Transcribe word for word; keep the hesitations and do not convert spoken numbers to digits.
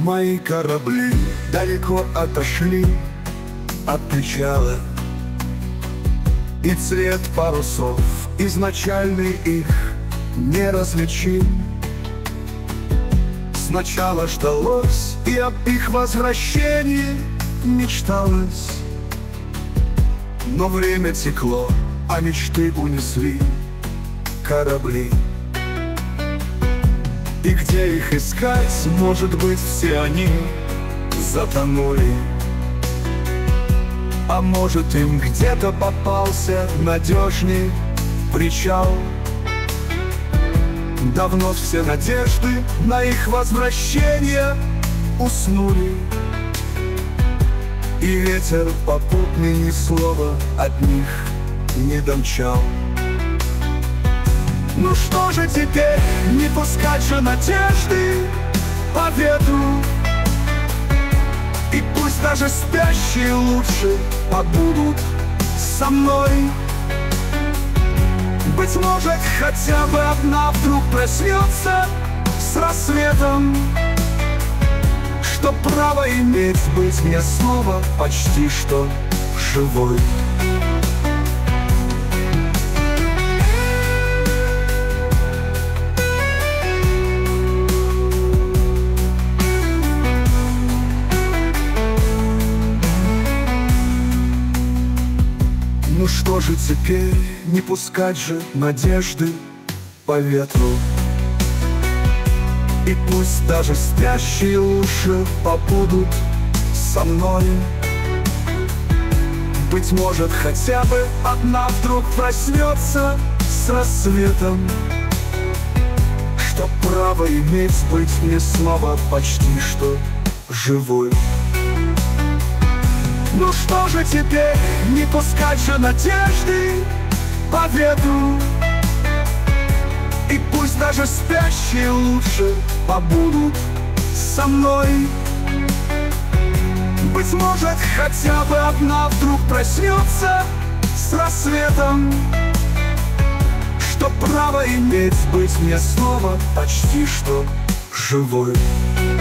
Мои корабли далеко отошли от причала, и цвет парусов изначальный их не различим. Сначала ждалось, и об их возвращении мечталось, но время текло, а мечты унесли корабли. И где их искать, может быть, все они затонули, а может, им где-то попался надежней причал. Давно все надежды на их возвращение уснули, и ветер попутный ни слова от них не домчал. Ну что же теперь, не пускать же надежды по ветру, и пусть даже спящие лучше побудут со мной. Быть может, хотя бы одна вдруг проснется с рассветом, чтоб право иметь быть мне снова почти что живой. Ну что же теперь, не пускать же надежды по ветру, и пусть даже спящие лучше побудут со мной. Быть может, хотя бы одна вдруг проснется с рассветом, чтоб право иметь быть мне снова почти что живой. Ну что же теперь, не пускать же надежды по ветру, и пусть даже спящие лучше побудут со мной. Быть может, хотя бы одна вдруг проснется с рассветом, чтоб право иметь быть мне снова почти что живой.